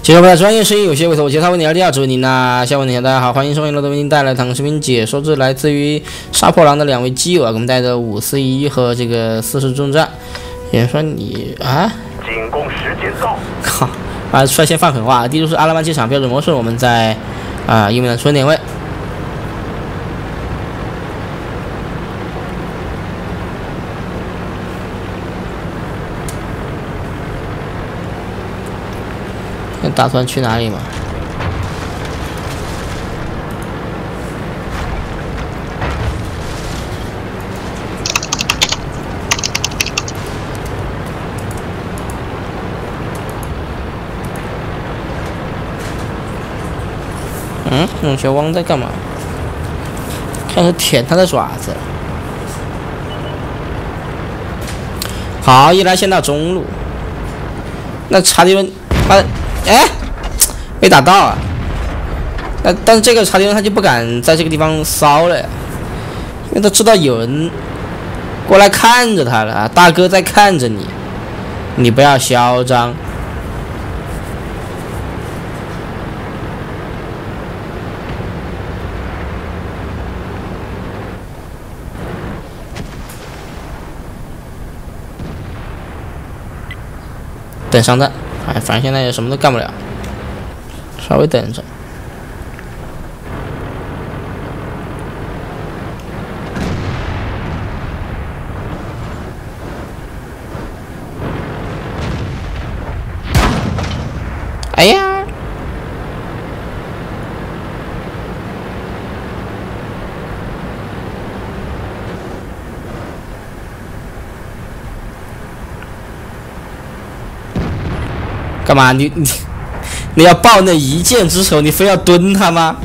接着我们的专业声音有些猥琐，我介绍为你而第二指为您那下问题，大家好，欢迎收听乐德为您带来的视频解说自来自于杀破狼的两位基友啊，给我们带的541和这个40重战。有人说你啊， 进攻时间到！ 靠啊，率先放狠话，第一就是阿拉曼机场标准模式，我们在右面的春点位。打算去哪里嘛？那小汪在干嘛？看是舔他的爪子。好，一来先到中路。那查迪伦，哎，没打到啊！但是这个查迪伦他就不敢在这个地方骚了呀，因为他知道有人过来看着他了啊，大哥在看着你，你不要嚣张。等上弹，反正现在也什么都干不了，稍微等着。哎呀！干嘛？你要报那一箭之仇，你非要蹲他吗？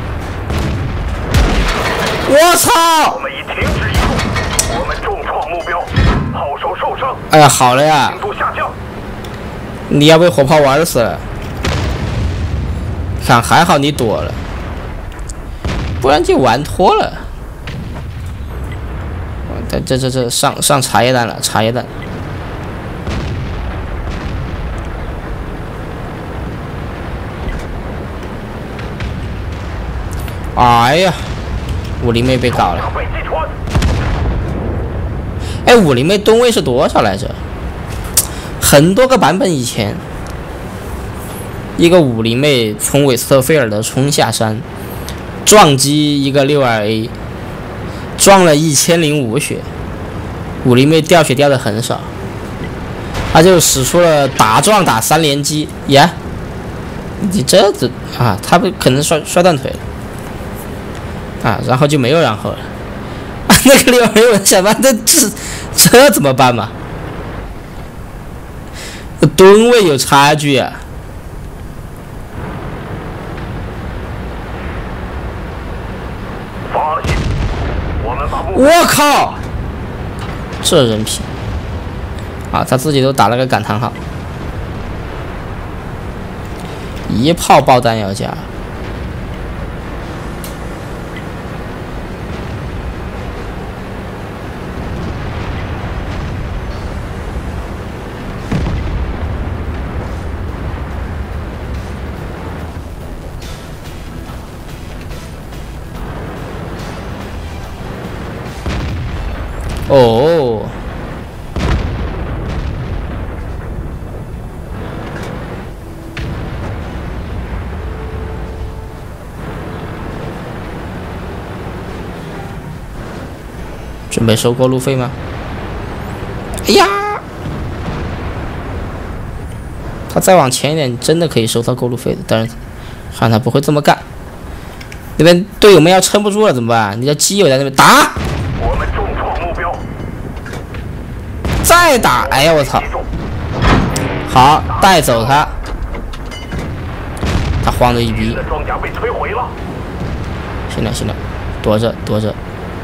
我操！ 我们已停止移动，我们重创目标，炮手受伤。 哎呀，好了呀！ 精度下降。 你要被火炮玩死了。看，还好你躲了，不然就玩脱了。这上茶叶蛋了，茶叶蛋。哎呀，武林妹被搞了！哎，武林妹吨位是多少来着？很多个版本以前，一个武林妹从韦斯特菲尔德冲下山，撞击一个62A， 撞了1005血。武林妹掉血掉的很少，他就使出了打撞打3连击呀！你这子啊，他不可能摔断腿了。然后就没有然后了。那个62A我想办这怎么办嘛？吨位有差距啊！我靠！这人品啊，他自己都打了个感叹号，一炮爆弹药夹。哦，准备收过路费吗？哎呀，他再往前一点，真的可以收到过路费的，但是看他不会这么干。那边队友们要撑不住了怎么办？你的基友在那边打。 我们重创目标。 再打！哎呀，我操！好，带走他。他慌着一逼。 装甲被摧毁了。 行了行了，躲着躲着。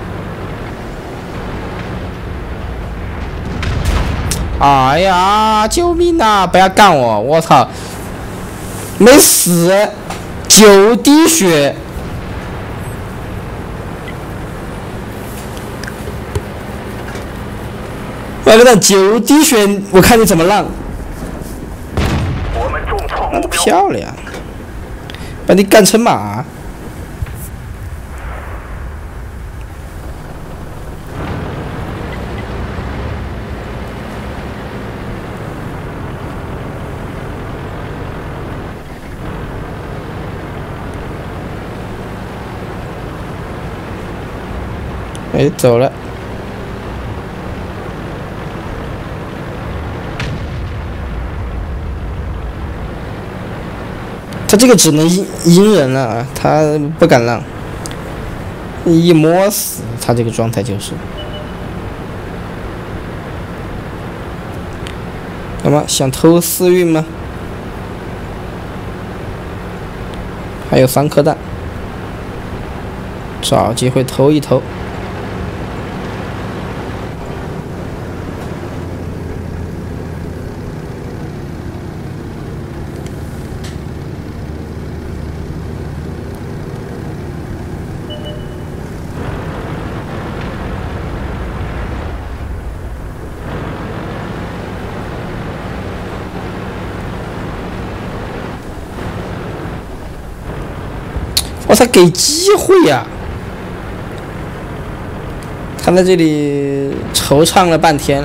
哎呀，救命呐！不要干我！我操！没死，9滴血。我跟他9滴血，我看你怎么浪！ 目标。 漂亮，把你干成马。哎，走了。他这个只能阴人了啊，他不敢让，一摸死他这个状态就是。那么想偷私运吗？还有3颗弹，找机会偷一偷。我操，给机会呀！他在这里惆怅了半天。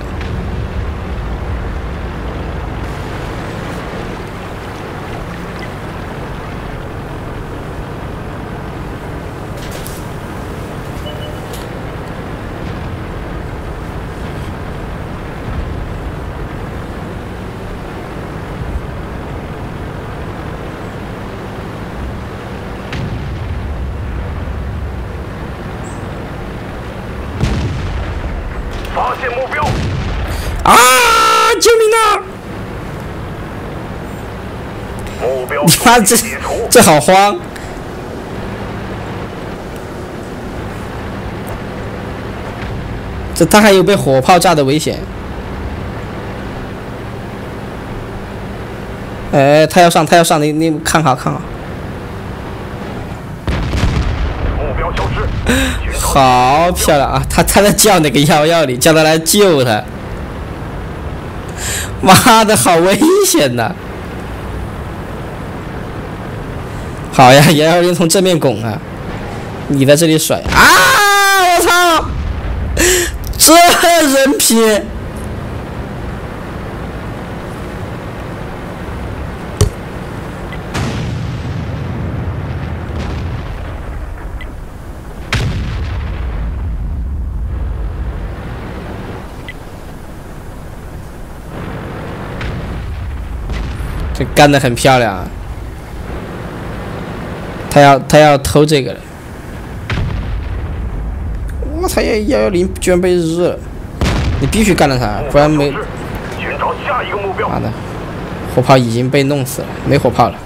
发现目标， 啊！救命啊！ 目标妈， 解除。 这好慌！这他还有被火炮炸的危险。哎，他要上，他要上，你看好看好。 目标消失。 好漂亮啊！他在叫那个111里，叫他来救他。妈的，好危险呐！好呀，110从正面拱啊，你在这里甩啊！我操，这人品！这干得很漂亮啊！他要偷这个了。我操！110居然被日了，你必须干了他，不然没。 寻找下一个目标。 妈的，火炮已经被弄死了，没火炮了。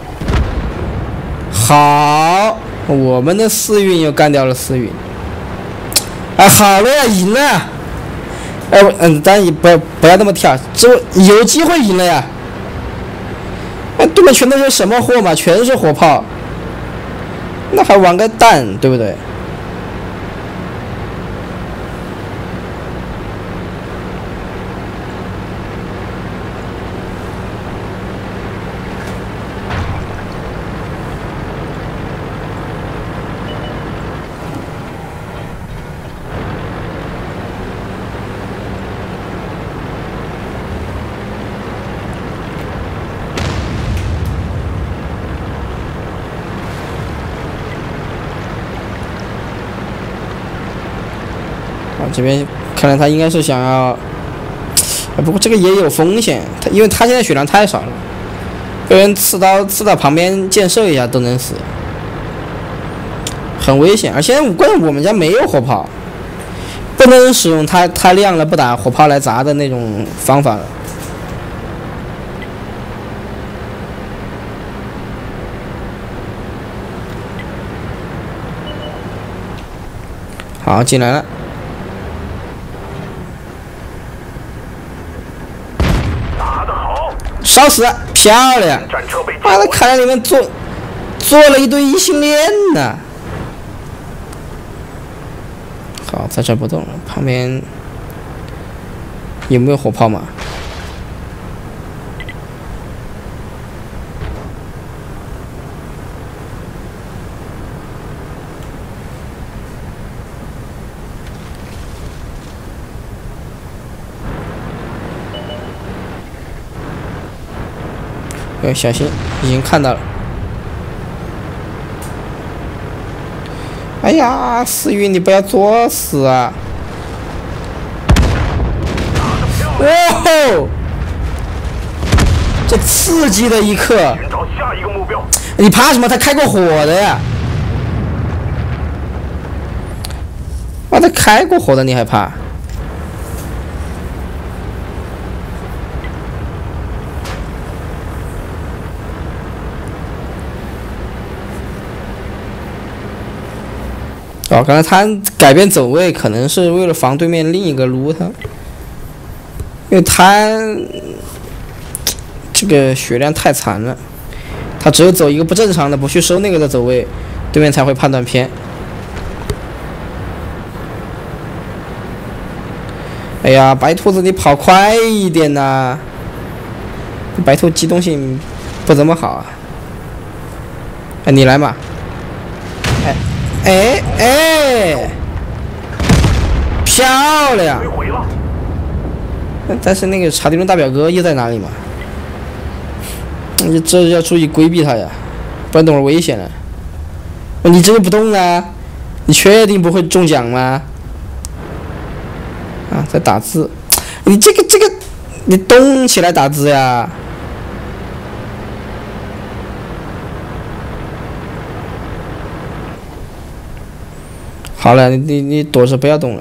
好，我们的4运又干掉了4运。啊，好了呀，赢了。咱也不要那么跳，这有机会赢了呀。对面全都是什么货嘛？全是火炮，那还玩个蛋，对不对？这边看来他应该是想要，不过这个也有风险，因为他现在血量太少了，被人刺刀刺到旁边建设一下都能死，很危险。而且关键我们家没有火炮，不能使用他亮了不打火炮来砸的那种方法了。好，进来了。烧死，漂亮！妈的，看来你们做了一堆异性恋呢。好，在这不动了，旁边有没有火炮嘛？ 要小心，已经看到了。哎呀，思雨，你不要作死啊！哇吼！这刺激的一刻！ 寻找下一个目标。 你怕什么？他开过火的呀！啊，他开过火的，你还怕？哦，刚才他改变走位，可能是为了防对面另一个撸他，因为他这个血量太残了，他只有走一个不正常的，不去收那个的走位，对面才会判断偏。哎呀，白兔子，你跑快一点呐！白兔机动性不怎么好啊。哎，你来嘛！哎，漂亮！ 摧毁了。 但是那个查迪伦大表哥又在哪里嘛？你这要注意规避他呀，不然等会儿危险了。你这个不动啊？你确定不会中奖吗？啊，在打字，你这个，你动起来打字呀！好了，你躲着不要动了。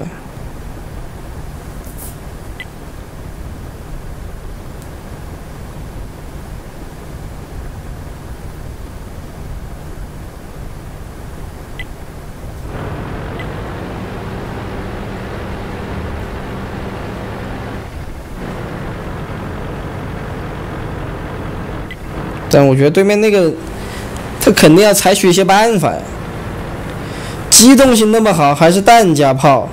但我觉得对面那个，他肯定要采取一些办法呀。机动性那么好，还是弹夹炮。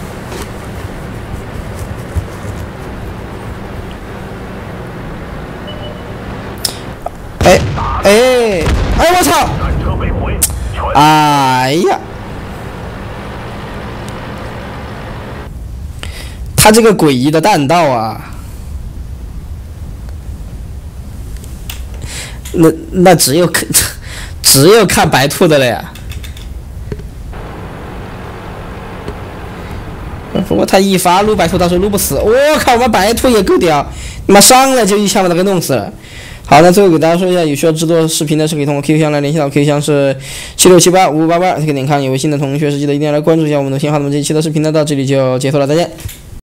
哎，我操！ 战车被毁。 哎呀，他这个诡异的弹道啊！那只有看白兔的了呀。不过他一发撸白兔，到时候撸不死。我靠，我们白兔也够屌，你妈上来就一枪把他给弄死了。好，那最后给大家说一下，有需要制作视频的是可以通过 QQ 箱来联系到，QQ 箱是76785588，可以点看。有微信的同学是记得一定要来关注一下我们的新号。那么这一期的视频呢到这里就结束了，再见。